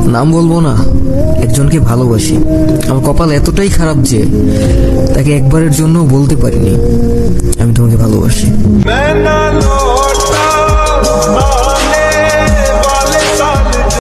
নাম বলবো না, একজনকে ভালোবাসি। আমার কপাল এতটাই খারাপ যে তাকে একবারের জন্য বলতে পারিনি আমি তোমাকে ভালোবাসি।